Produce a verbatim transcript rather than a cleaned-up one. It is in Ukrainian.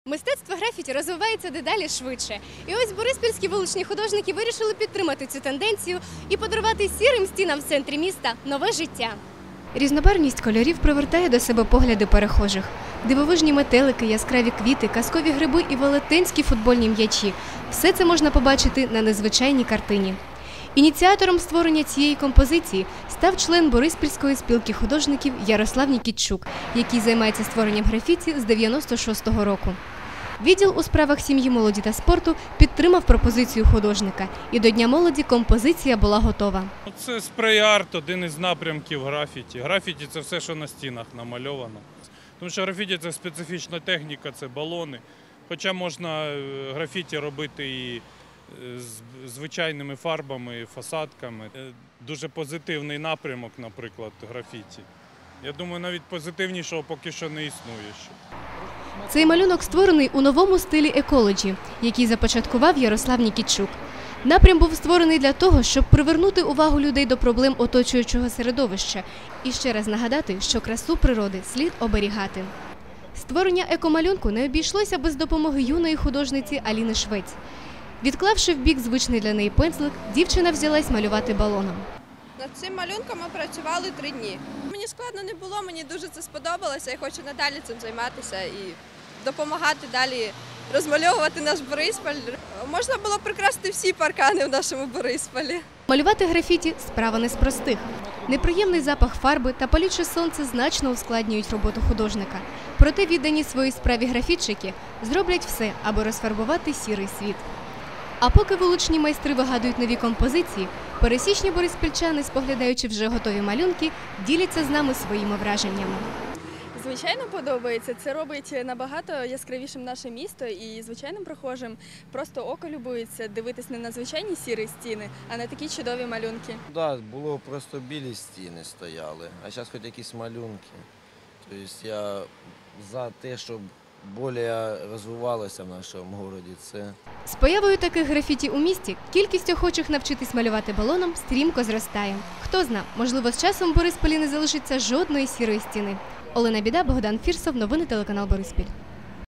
Мистецтво графіті розвивається дедалі швидше. І ось бориспільські вуличні художники вирішили підтримати цю тенденцію і подарувати сірим стінам в центрі міста нове життя. Різнобарвність кольорів привертає до себе погляди перехожих. Дивовижні метелики, яскраві квіти, казкові гриби і велетенські футбольні м'ячі – все це можна побачити на незвичайній картині. Ініціатором створення цієї композиції став член Бориспільської спілки художників Ярослав Нікітчук, який займається створенням графіті з дев'яносто шостого року. Відділ у справах сім'ї, молоді та спорту підтримав пропозицію художника, і до Дня молоді композиція була готова. Це спрей-арт, один із напрямків графіті. Графіті – це все, що на стінах намальовано. Тому що графіті – це специфічна техніка, це балони. Хоча можна графіті робити і з звичайними фарбами, фасадками. Дуже позитивний напрямок, наприклад, графіті. Я думаю, навіть позитивнішого поки що не існує ще. Цей малюнок створений у новому стилі екологі, який започаткував Ярослав Нікітчук. Напрям був створений для того, щоб привернути увагу людей до проблем оточуючого середовища і ще раз нагадати, що красу природи слід оберігати. Створення екомалюнку не обійшлося без допомоги юної художниці Аліни Швець. Відклавши в бік звичний для неї пензлик, дівчина взялась малювати балоном. Над цим малюнком ми працювали три дні. Мені складно не було, мені дуже це сподобалося. Я хочу надалі цим займатися і допомагати далі розмальовувати наш Бориспіль. Можна було прикрасити всі паркани в нашому Борисполі. Малювати графіті – справа не з простих. Неприємний запах фарби та палюче сонце значно ускладнюють роботу художника. Проте віддані своїй справі графітчики зроблять все, аби розфарбувати сірий світ. А поки вуличні майстри вигадують нові композиції, пересічні бориспільчани, споглядаючи вже готові малюнки, діляться з нами своїми враженнями. Звичайно, подобається. Це робить набагато яскравішим наше місто і звичайним прохожим просто око любується дивитись не на звичайні сірі стіни, а на такі чудові малюнки. Так, було просто білі стіни стояли, а зараз хоч якісь малюнки. Тобто я за те, щоб більше розвивалося в нашому місті. Це... З появою таких графіті у місті кількість охочих навчитись малювати балоном стрімко зростає. Хто зна, можливо, з часом в Борисполі не залишиться жодної сірої стіни. Олена Біда, Богдан Фірсов, новини телеканал Бориспіль.